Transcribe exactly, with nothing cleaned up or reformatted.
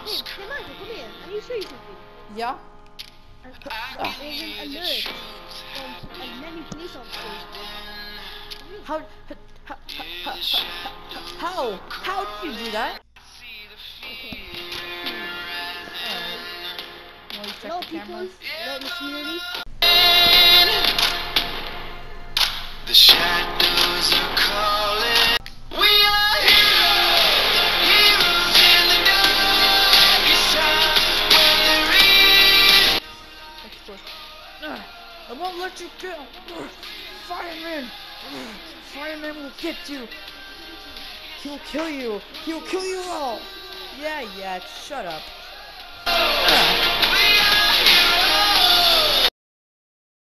Hey, hey Michael, come here. I need to show you something. Yeah? Uh, uh, there's an alert from uh, many police officers. How, how, how, how, how did you do that? Okay. Alright. Well, you check Hello, the people. cameras. Hello, machinery. The shadows are calling. We are heroes, heroes in the darkest time when there is. Let's push. Ugh, I won't let you go. Ugh, Fireman. Ugh, Fireman will get you. He will kill you. He will kill you all. Yeah, yeah. Shut up.